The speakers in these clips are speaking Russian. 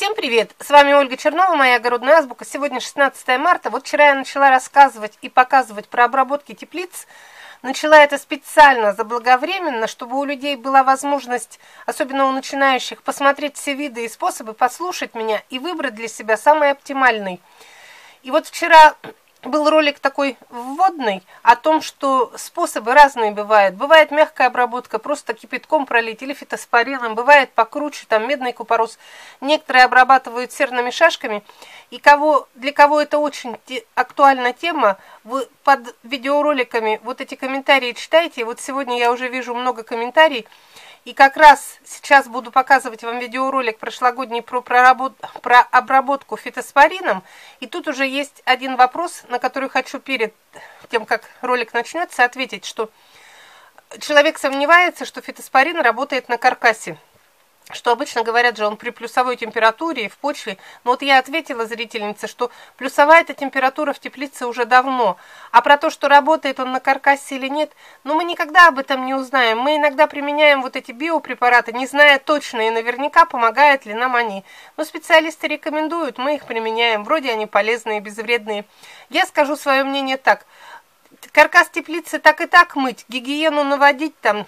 Всем привет! С вами Ольга Чернова, моя огородная азбука. Сегодня 16 марта. Вот вчера я начала рассказывать и показывать про обработки теплиц. Начала это специально, заблаговременно, чтобы у людей была возможность, особенно у начинающих, посмотреть все виды и способы, послушать меня и выбрать для себя самый оптимальный. И вот вчера был ролик такой вводный о том, что способы разные бывают. Бывает мягкая обработка, просто кипятком пролить или фитоспорином. Бывает покруче, там медный купорос. Некоторые обрабатывают серными шашками. И для кого это очень актуальна тема, вы под видеороликами вот эти комментарии читайте. Вот сегодня я уже вижу много комментариев. И как раз сейчас буду показывать вам видеоролик прошлогодний про обработку фитоспорином. И тут уже есть один вопрос, на который хочу перед тем, как ролик начнется, ответить, что человек сомневается, что фитоспорин работает на каркасе. Что обычно говорят же, он при плюсовой температуре в почве. Но вот я ответила зрительнице, что плюсовая эта температура в теплице уже давно. А про то, что работает он на каркасе или нет, ну мы никогда об этом не узнаем. Мы иногда применяем вот эти биопрепараты, не зная точно и наверняка, помогают ли нам они. Но специалисты рекомендуют, мы их применяем. Вроде они полезные, безвредные. Я скажу свое мнение так. Каркас теплицы так и так мыть, гигиену наводить там,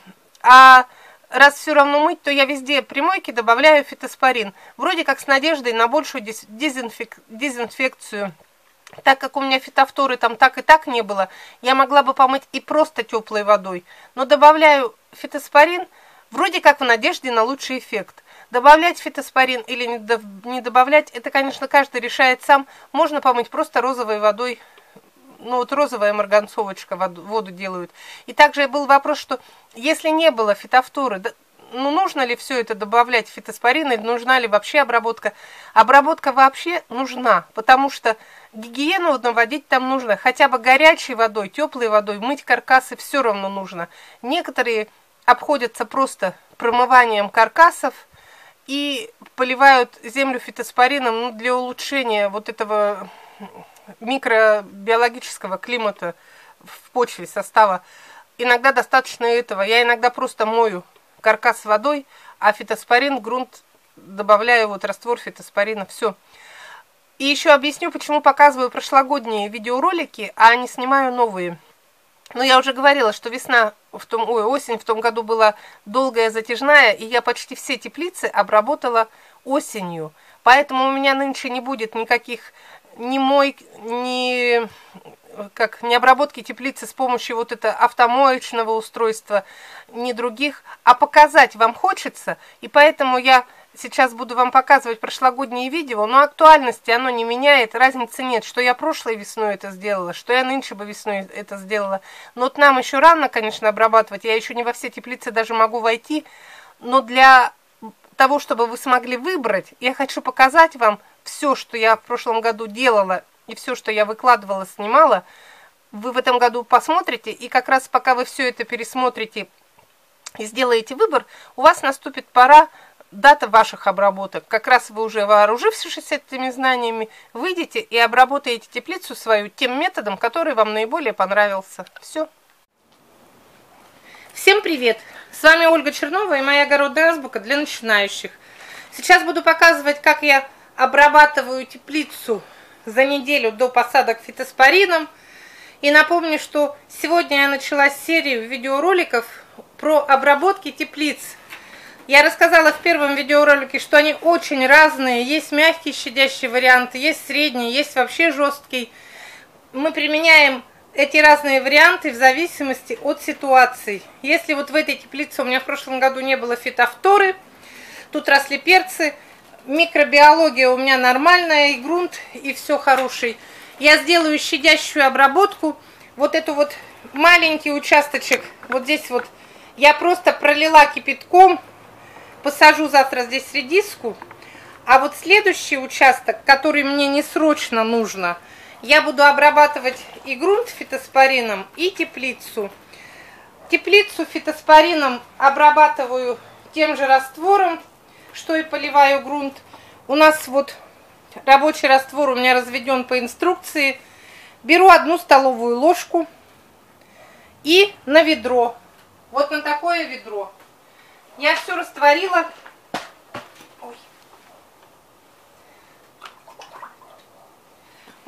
раз все равно мыть, то я везде при мойке добавляю фитоспорин. Вроде как с надеждой на большую дезинфекцию. Так как у меня фитофторы там так и так не было, я могла бы помыть и просто теплой водой. Но добавляю фитоспорин вроде как в надежде на лучший эффект. Добавлять фитоспорин или не добавлять, это, конечно, каждый решает сам. Можно помыть просто розовой водой. Ну вот розовая марганцовочка воду делают. И также был вопрос, что если не было фитофторы, ну нужно ли все это добавлять фитоспорин, или нужна ли вообще обработка? Обработка вообще нужна, потому что гигиену наводить там нужно. Хотя бы горячей водой, теплой водой, мыть каркасы все равно нужно. Некоторые обходятся просто промыванием каркасов и поливают землю фитоспорином для улучшения вот этого микробиологического климата в почве, состава. Иногда достаточно этого. Я иногда просто мою каркас водой, а фитоспорин в грунт добавляю вот раствор фитоспорина. Все. И еще объясню, почему показываю прошлогодние видеоролики, а не снимаю новые. Но я уже говорила, что осень в том году была долгая, затяжная, и я почти все теплицы обработала осенью. Поэтому у меня нынче не будет никаких ни обработки теплицы с помощью вот этого автомоечного устройства, ни других, а показать вам хочется, и поэтому я сейчас буду вам показывать прошлогодние видео, но актуальности оно не меняет, разницы нет, что я прошлой весной это сделала, что я нынче бы весной это сделала. Но вот нам еще рано, конечно, обрабатывать, я еще не во все теплицы даже могу войти, но для того, чтобы вы смогли выбрать, я хочу показать вам все, что я в прошлом году делала, и все, что я выкладывала, снимала, вы в этом году посмотрите, и как раз пока вы все это пересмотрите и сделаете выбор, у вас наступит дата ваших обработок. Как раз вы уже вооружившись этими знаниями, выйдете и обработаете теплицу свою тем методом, который вам наиболее понравился. Все. Всем привет! С вами Ольга Чернова и моя огородная азбука для начинающих. Сейчас буду показывать, как я обрабатываю теплицу за неделю до посадок фитоспорином. И напомню, что сегодня я начала серию видеороликов про обработки теплиц. Я рассказала в первом видеоролике, что они очень разные. Есть мягкие щадящие варианты, есть средний, есть вообще жесткий. Мы применяем эти разные варианты в зависимости от ситуации. Если вот в этой теплице у меня в прошлом году не было фитофторы, тут росли перцы, микробиология у меня нормальная, и грунт, и все хороший. Я сделаю щадящую обработку. Вот эту вот маленький участочек, вот здесь вот, я просто пролила кипятком, посажу завтра здесь редиску. А вот следующий участок, который мне не срочно нужно, я буду обрабатывать и грунт фитоспорином, и теплицу. Теплицу фитоспорином обрабатываю тем же раствором, что и поливаю грунт. У нас вот рабочий раствор у меня разведен по инструкции. Беру 1 столовую ложку и на ведро. Вот на такое ведро. Я все растворила. Ой.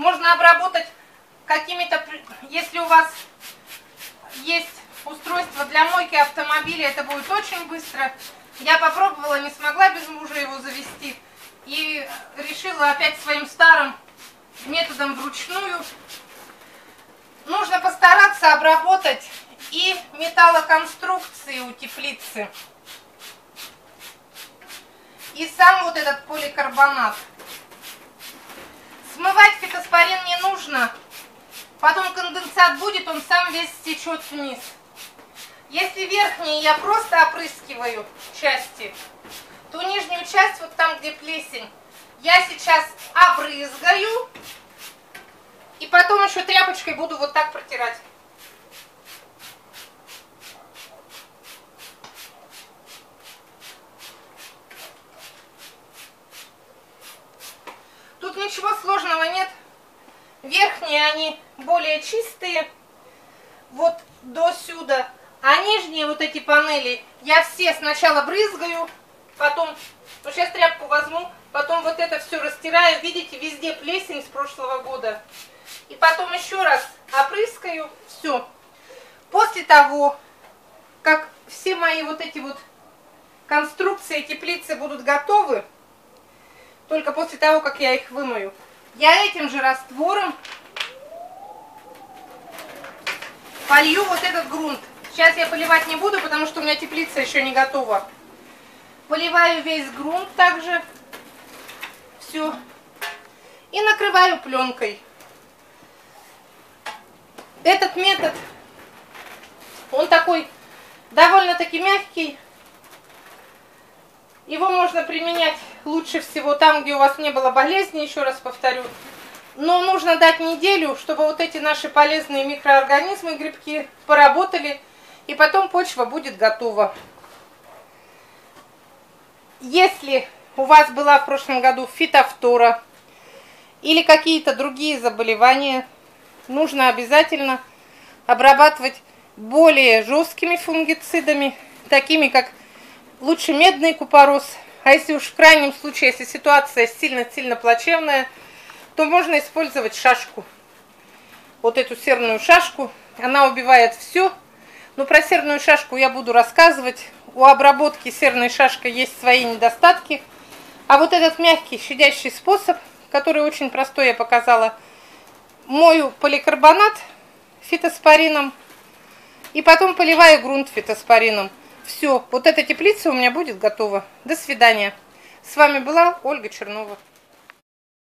Можно обработать какими-то, если у вас есть устройство для мойки автомобиля, это будет очень быстро. Я попробовала, не смогла без мужа его завести. И решила опять своим старым методом вручную. Нужно постараться обработать и металлоконструкции у теплицы, и сам вот этот поликарбонат. Смывать фитоспорин не нужно, потом конденсат будет, он сам весь стечет вниз. Если верхние я просто опрыскиваю части, то нижнюю часть, вот там, где плесень, я сейчас обрызгаю, и потом еще тряпочкой буду вот так протирать. Тут ничего сложного нет. Верхние, они более чистые, вот до сюда. А нижние вот эти панели я все сначала брызгаю, потом, ну сейчас тряпку возьму, потом вот это все растираю. Видите, везде плесень с прошлого года. И потом еще раз опрыскаю, все. После того, как все мои вот эти вот конструкции теплицы будут готовы, только после того, как я их вымою, я этим же раствором полью вот этот грунт. Сейчас я поливать не буду, потому что у меня теплица еще не готова. Поливаю весь грунт также. Все. И накрываю пленкой. Этот метод, он такой довольно-таки мягкий. Его можно применять лучше всего там, где у вас не было болезни, еще раз повторю. Но нужно дать неделю, чтобы вот эти наши полезные микроорганизмы, грибки, поработали, и потом почва будет готова. Если у вас была в прошлом году фитофтора или какие-то другие заболевания, нужно обязательно обрабатывать более жесткими фунгицидами, такими как лучше медный купорос. А если уж в крайнем случае, если ситуация сильно-сильно плачевная, то можно использовать шашку. Вот эту серную шашку. Она убивает все. Но про серную шашку я буду рассказывать. У обработки серной шашкой есть свои недостатки. А вот этот мягкий, щадящий способ, который очень простой, я показала. Мою поликарбонат фитоспорином. И потом поливаю грунт фитоспорином. Все, вот эта теплица у меня будет готова. До свидания. С вами была Ольга Чернова.